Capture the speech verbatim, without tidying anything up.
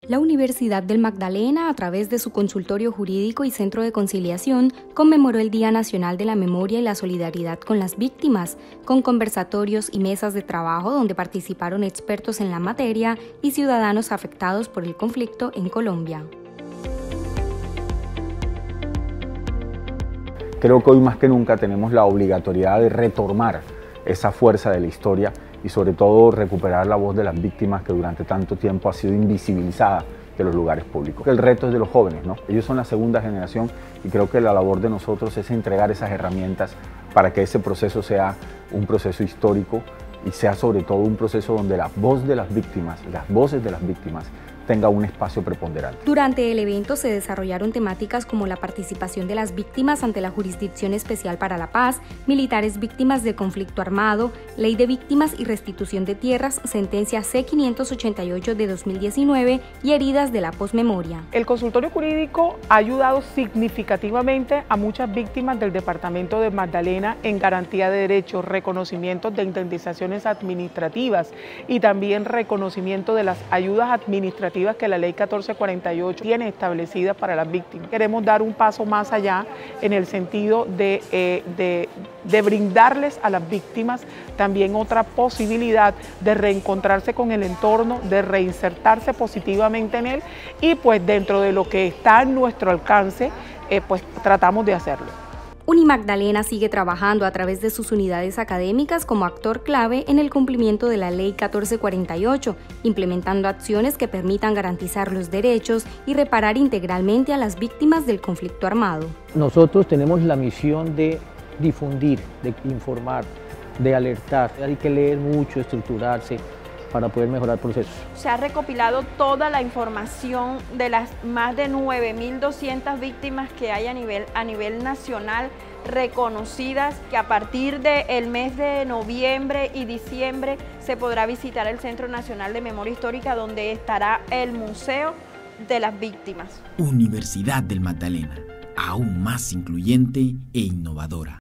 La Universidad del Magdalena, a través de su consultorio jurídico y centro de conciliación, conmemoró el Día Nacional de la Memoria y la Solidaridad con las Víctimas, con conversatorios y mesas de trabajo donde participaron expertos en la materia y ciudadanos afectados por el conflicto en Colombia. Creo que hoy más que nunca tenemos la obligatoriedad de retomar esa fuerza de la historia y sobre todo recuperar la voz de las víctimas que durante tanto tiempo ha sido invisibilizada de los lugares públicos. El reto es de los jóvenes, ¿no? Ellos son la segunda generación y creo que la labor de nosotros es entregar esas herramientas para que ese proceso sea un proceso histórico y sea sobre todo un proceso donde la voz de las víctimas, las voces de las víctimas, tenga un espacio preponderante. Durante el evento se desarrollaron temáticas como la participación de las víctimas ante la Jurisdicción Especial para la Paz, militares víctimas de conflicto armado, Ley de Víctimas y Restitución de Tierras, sentencia C quinientos ochenta y ocho de dos mil diecinueve y heridas de la posmemoria. El consultorio jurídico ha ayudado significativamente a muchas víctimas del departamento de Magdalena en garantía de derechos, reconocimientos de indemnizaciones administrativas y también reconocimiento de las ayudas administrativas que la ley catorce cuarenta y ocho tiene establecidas para las víctimas. Queremos dar un paso más allá en el sentido de, eh, de, de brindarles a las víctimas también otra posibilidad de reencontrarse con el entorno, de reinsertarse positivamente en él y pues dentro de lo que está en nuestro alcance, eh, pues tratamos de hacerlo. Unimagdalena sigue trabajando a través de sus unidades académicas como actor clave en el cumplimiento de la Ley catorce cuarenta y ocho, implementando acciones que permitan garantizar los derechos y reparar integralmente a las víctimas del conflicto armado. Nosotros tenemos la misión de difundir, de informar, de alertar. Hay que leer mucho, estructurarse para poder mejorar procesos. Se ha recopilado toda la información de las más de nueve mil doscientas víctimas que hay a nivel, a nivel nacional reconocidas, que a partir del mes de noviembre y diciembre se podrá visitar el Centro Nacional de Memoria Histórica, donde estará el Museo de las Víctimas. Universidad del Magdalena, aún más incluyente e innovadora.